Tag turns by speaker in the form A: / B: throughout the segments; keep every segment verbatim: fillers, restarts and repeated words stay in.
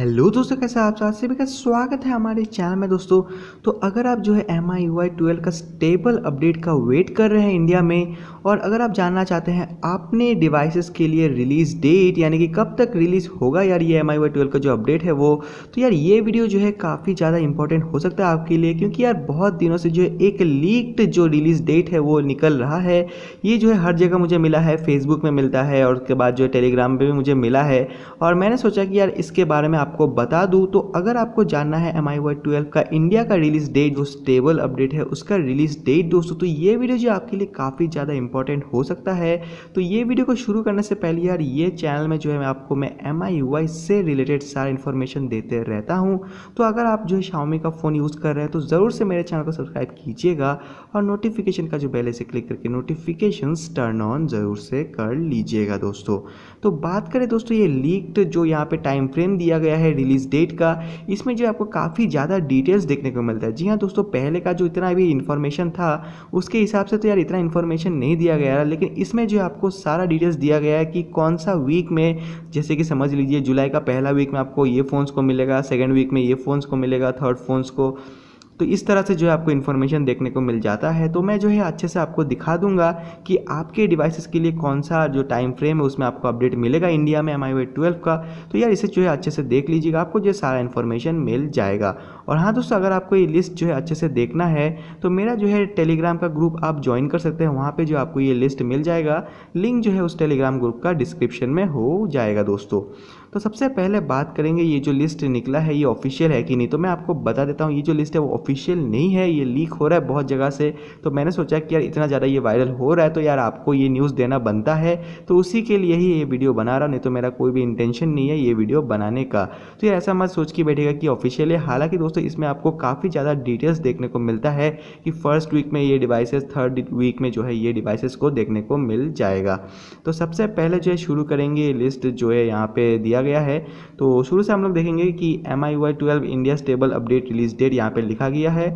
A: Hello दोस्तों, कैसे आप आप सभी का स्वागत है हमारे चैनल में। दोस्तों तो अगर आप जो है M I U I twelve का स्टेबल अपडेट का वेट कर रहे हैं इंडिया में, और अगर आप जानना चाहते हैं अपने डिवाइसेस के लिए रिलीज़ डेट यानी कि कब तक रिलीज़ होगा यार ये M I U I twelve का जो अपडेट है वो, तो यार ये वीडियो जो है काफ़ी ज़्यादा इंपॉर्टेंट हो सकता है आपके लिए, क्योंकि यार बहुत दिनों से जो है एक लीक्ड जो रिलीज़ डेट है वो निकल रहा है। ये जो है हर जगह मुझे मिला है, फेसबुक में मिलता है और उसके बाद जो है टेलीग्राम पे भी मुझे मिला है, और मैंने सोचा कि यार इसके बारे में आपको बता दूं। तो अगर आपको जानना है M I U I twelve का इंडिया का रिलीज डेट जो स्टेबल अपडेट है उसका रिलीज डेट दोस्तों, तो ये वीडियो जो आपके लिए काफ़ी ज़्यादा इंपॉर्टेंट हो सकता है। तो ये वीडियो को शुरू करने से पहले यार ये चैनल में जो है मैं आपको मैं एम आई यू आई से रिलेटेड सारा इन्फॉर्मेशन देते रहता हूँ। तो अगर आप जो है Xiaomi का फ़ोन यूज़ कर रहे हैं तो ज़रूर से मेरे चैनल को सब्सक्राइब कीजिएगा और नोटिफिकेशन का जो बेल है इसे क्लिक करके नोटिफिकेशंस टर्न ऑन ज़रूर से कर लीजिएगा दोस्तों। तो बात करें दोस्तों ये लीक्ड जो यहाँ पे टाइम फ्रेम दिया गया है रिलीज डेट का, इसमें जो आपको काफ़ी ज़्यादा डिटेल्स देखने को मिलता है। जी हाँ दोस्तों, पहले का जो इतना भी इन्फॉर्मेशन था उसके हिसाब से तो यार इतना इन्फॉर्मेशन नहीं दिया गया है, लेकिन इसमें जो आपको सारा डिटेल्स दिया गया है कि कौन सा वीक में, जैसे कि समझ लीजिए जुलाई का पहला वीक में आपको ये फ़ोन्स को मिलेगा, सेकेंड वीक में ये फ़ोन्स को मिलेगा, थर्ड फ़ोन्स को, तो इस तरह से जो है आपको इन्फॉर्मेशन देखने को मिल जाता है। तो मैं जो है अच्छे से आपको दिखा दूंगा कि आपके डिवाइसेस के लिए कौन सा जो टाइम फ्रेम है उसमें आपको अपडेट मिलेगा इंडिया में M I U I twelve का। तो यार इसे जो है अच्छे से देख लीजिएगा, आपको जो सारा इन्फॉर्मेशन मिल जाएगा। और हाँ दोस्तों, अगर आपको ये लिस्ट जो है अच्छे से देखना है तो मेरा जो है टेलीग्राम का ग्रुप आप ज्वाइन कर सकते हैं, वहाँ पर जो आपको ये लिस्ट मिल जाएगा। लिंक जो है उस टेलीग्राम ग्रुप का डिस्क्रिप्शन में हो जाएगा दोस्तों। तो सबसे पहले बात करेंगे ये जो लिस्ट निकला है ये ऑफिशियल है कि नहीं। तो मैं आपको बता देता हूँ ये जो लिस्ट है वो ऑफिशियल नहीं है, ये लीक हो रहा है बहुत जगह से। तो मैंने सोचा कि यार इतना ज़्यादा ये वायरल हो रहा है तो यार आपको ये न्यूज़ देना बनता है, तो उसी के लिए ही ये वीडियो बना रहा, नहीं तो मेरा कोई भी इंटेंशन नहीं है ये वीडियो बनाने का। तो यार ऐसा मत सोच के बैठेगा कि ऑफिशियल है। हालांकि दोस्तों इसमें आपको काफ़ी ज़्यादा डिटेल्स देखने को मिलता है कि फर्स्ट वीक में ये डिवाइसेस, थर्ड वीक में जो है ये डिवाइसेस को देखने को मिल जाएगा। तो सबसे पहले जो है शुरू करेंगे लिस्ट जो है यहाँ पे दिया गया है। तो शुरू से हम लोग देखेंगे कि M I U I twelve India stable update release date यहाँ पे लिखा गया है।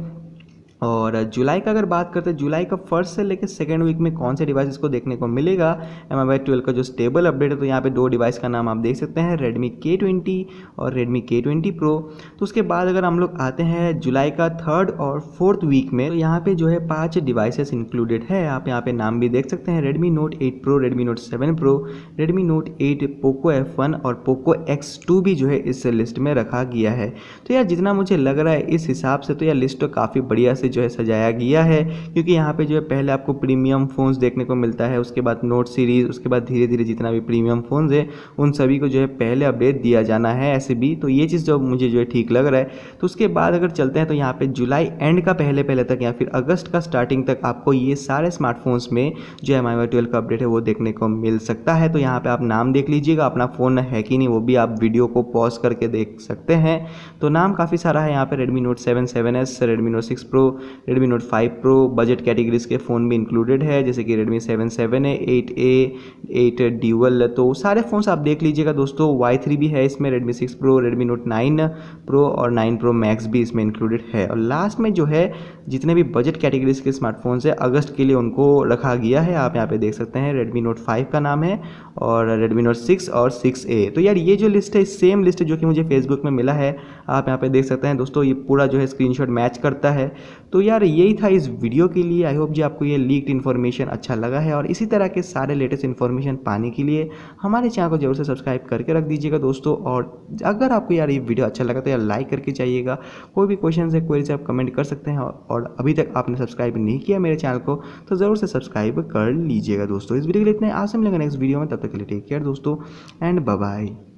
A: और जुलाई का अगर बात करते हैं, जुलाई का फर्स्ट से लेकर सेकेंड वीक में कौन से डिवाइसेस को देखने को मिलेगा M I U I twelve का जो स्टेबल अपडेट है, तो यहाँ पे दो डिवाइस का नाम आप देख सकते हैं, रेडमी के ट्वेंटी और रेडमी के ट्वेंटी प्रो। तो उसके बाद अगर हम लोग आते हैं जुलाई का थर्ड और फोर्थ वीक में, तो यहाँ पे जो है पाँच डिवाइसेस इंक्लूडेड है। आप यहाँ पे नाम भी देख सकते हैं, Redmi note eight pro, Redmi note seven pro, Redmi note eight, Poco F one और पोको एक्स टू भी जो है इस लिस्ट में रखा गया है। तो यार जितना मुझे लग रहा है इस हिसाब से तो यार लिस्ट तो काफ़ी बढ़िया से जो है सजाया गया है, क्योंकि यहाँ पे जो है पहले आपको प्रीमियम फ़ोन्स देखने को मिलता है, उसके बाद नोट सीरीज़, उसके बाद धीरे धीरे जितना भी प्रीमियम फ़ोन्स है उन सभी को जो है पहले अपडेट दिया जाना है ऐसे भी। तो ये चीज़ जो मुझे जो है ठीक लग रहा है। तो उसके बाद अगर चलते हैं तो यहाँ पे जुलाई एंड का पहले पहले तक या फिर अगस्त का स्टार्टिंग तक आपको ये सारे स्मार्टफोन्स में जो M I U I twelve का अपडेट है वो देखने को मिल सकता है। तो यहाँ पर आप नाम देख लीजिएगा, अपना फ़ोन है कि नहीं वो भी आप वीडियो को पॉज करके देख सकते हैं। तो नाम काफ़ी सारा है यहाँ पे, Redmi note seven, seven S, Redmi note six pro, Redmi note five pro, budget categories के फ़ोन भी इंक्लूडेड है जैसे कि रेडमी सेवन सेवन है, एट ए, एट ड्यूअल। तो सारे फ़ोन्स आप देख लीजिएगा दोस्तों। वाई थ्री भी है इसमें, Redmi six pro, Redmi note nine pro और नाइन प्रो मैक्स भी इसमें इंक्लूडेड है। और लास्ट में जो है जितने भी बजट कैटेगरीज के स्मार्टफोन्स है अगस्त के लिए उनको रखा गया है। आप यहाँ पे देख सकते हैं, रेडमी नोट फाइव का नाम है और रेडमी नोट सिक्स और सिक्स ए। तो यार ये जो लिस्ट है सेम लिस्ट है जो कि मुझे फेसबुक में मिला है, आप यहाँ पे देख सकते हैं दोस्तों। ये पूरा जो है स्क्रीनशॉट मैच करता है। तो यार यही था इस वीडियो के लिए। आई होप जी आपको ये लीक्ड इन्फॉर्मेशन अच्छा लगा है, और इसी तरह के सारे लेटेस्ट इन्फॉर्मेशन पाने के लिए हमारे चैनल को जरूर से सब्सक्राइब करके रख दीजिएगा दोस्तों। और अगर आपको यार ये वीडियो अच्छा लगा तो यार लाइक करके जाइएगा। कोई भी क्वेश्चन है, क्वेरी से आप कमेंट कर सकते हैं, और अभी तक आपने सब्सक्राइब नहीं किया मेरे चैनल को तो ज़रूर से सब्सक्राइब कर लीजिएगा दोस्तों। इस वीडियो के लिए इतने आसम मिलेंगे नेक्स्ट वीडियो में, तब तक के लिए टेक केयर दोस्तों एंड बाय बाय।